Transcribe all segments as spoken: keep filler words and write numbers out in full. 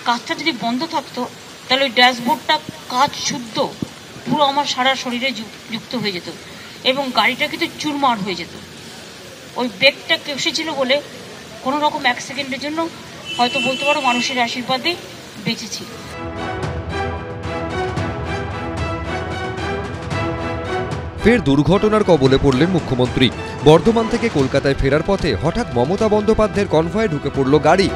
কাজটা যদি বন্ধ থাকতো তাহলে ওই ড্যাশবোর্ডটা কাজ শুদ্ধ পুরো আমার সারা শরীরে যুক্ত হয়ে যেত এবং গাড়িটা কিন্তু চুরমার হয়ে যেত। ওই ব্রেকটা কেসেছিল বলে কোনো রকম এক সেকেন্ডের জন্য হয়তো বলতে পারো মানুষের আশীর্বাদে বেঁচেছি। ফের দুর্ঘটনার কবলে পড়লেন মুখ্যমন্ত্রী। বর্ধমান থেকে কলকাতায় ফেরার পথে হঠাৎ মমতা বন্দ্যোপাধ্যায়ের কনভয়ে ঢুকে পড়ল গাড়ি।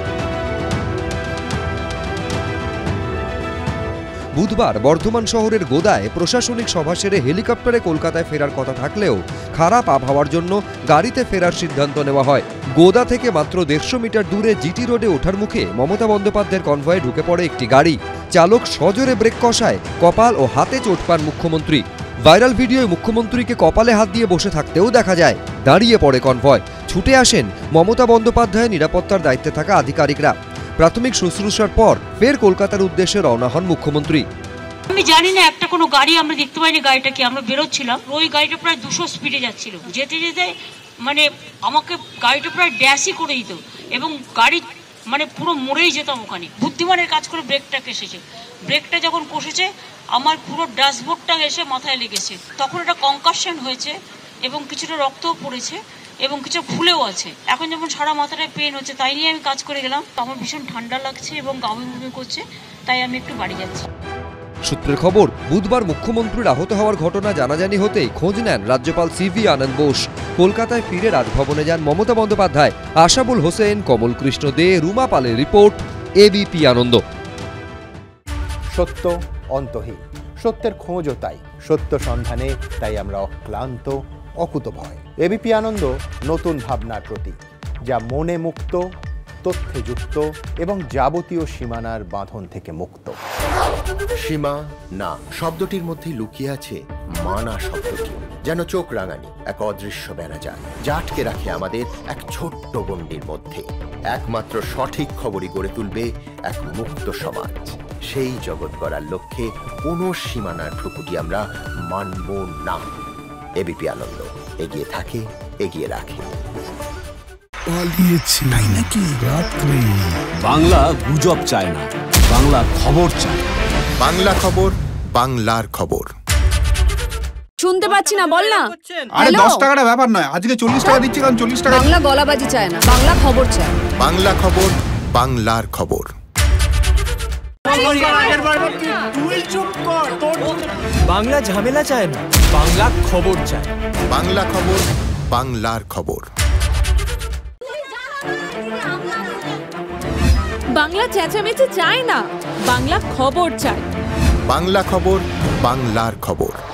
বুধবার বর্ধমান শহরের গোদায় প্রশাসনিক সভা সেরে হেলিকপ্টারে কলকাতায় ফেরার কথা থাকলেও খারাপ আবহাওয়ার জন্য গাড়িতে ফেরার সিদ্ধান্ত নেওয়া হয়। গোদা থেকে মাত্র দেড়শো মিটার দূরে জিটি রোডে ওঠার মুখে মমতা বন্দ্যোপাধ্যায়ের কনভয়ে ঢুকে পড়ে একটি গাড়ি। চালক সজোরে ব্রেক কষায় কপাল ও হাতে চোট পান মুখ্যমন্ত্রী। ভাইরাল ভিডিওয় মুখ্যমন্ত্রীকে কপালে হাত দিয়ে বসে থাকতেও দেখা যায়। দাঁড়িয়ে পড়ে কনভয়। ছুটে আসেন মমতা বন্দ্যোপাধ্যায়ের নিরাপত্তার দায়িত্বে থাকা আধিকারিকরা। প্রাথমিক শুশ্রূষার পর ফের কলকাতার উদ্দেশ্যে রওনা হন মুখ্যমন্ত্রী। আমি জানি না একটা কোনো গাড়ি আমরা দেখতে পাইনি, গাড়িটাকে আমরা বেরোচ্ছিলাম, ওই গাড়িটা প্রায় দুশো স্পিডে যাচ্ছিল। যেতে যেতে মানে আমাকে গাড়িটা প্রায় ড্যাশই করে দিত এবং গাড়ি মানে পুরো মরেই যেতাম ওখানে। বুদ্ধিমানের কাজ করে ব্রেকটা কেসেছে, ব্রেকটা যখন কষেছে আমার পুরো ড্যাশবোর্ডটা এসে মাথায় লেগেছে। তখন একটা কনকাশন হয়েছে এবং কিছুটা রক্তও পড়েছে এবং কিছু ফুলেও আছে। এখন যখন সারা মাথাটায় পেন হচ্ছে তাই নিয়ে আমি কাজ করে গেলাম। আমার ভীষণ ঠান্ডা লাগছে এবং গামি বমি করছে, তাই আমি একটু বাড়ি যাচ্ছি। সূত্রের খবর, বুধবার মুখ্যমন্ত্রীর আহত হওয়ার ঘটনা জানাজানি হতেই খোঁজ নেন রাজ্যপাল সিভি আনন্দ বোস। কলকাতায় ফিরে রাজভবনে যান মমতা বন্দ্যোপাধ্যায়। আশাবুল হোসেন, কমল কৃষ্ণ দে, রুমা পালের রিপোর্ট, এবিপি আনন্দ। সত্য অন্তহীন, সত্যের খোঁজও তাই, সত্য সন্ধানে তাই আমরা অক্লান্ত, অকুতভয়। এবিপি আনন্দ নতুন ভাবনার প্রতীক, যা মনে মুক্ত, তথ্যে যুক্ত এবং যাবতীয় সীমানার বাঁধন থেকে মুক্ত। সীমা না শব্দটির মধ্যে লুকিয়ে আছে মানা শব্দটি, যেন চোখ রাঙানি এক অদৃশ্য বেড়াজাল, যা আটকে রাখে আমাদের এক ছোট্ট গণ্ডির মধ্যে। একমাত্র সঠিক খবরই গড়ে তুলবে এক মুক্ত সমাজ। সেই জগৎ গড়ার লক্ষ্যে কোনো সীমানার ঠুকুটি আমরা মানব না। এবিপি আনন্দ এগিয়ে থাকে, এগিয়ে রাখে। বাংলা গুজব চায় না, বাংলা খবর চায়। বাংলা খবর, বাংলার খবর। শুনতে পাচ্ছি না, বল না। আরে দশ টাকাটা ব্যাপার নয়, আজকে চল্লিশ টাকা দিচ্ছি, কারণ চল্লিশ টাকা। বাংলা গলাবাজি চায় না, বাংলা খবর চায়। বাংলা খবর, বাংলার খবর। বাংলা ঝামেলা চায় না, বাংলা খবর চায়। বাংলা খবর, বাংলার খবর। বাংলা চেঁচামেচি চায় না, বাংলা খবর চায়। বাংলা খবর, বাংলার খবর।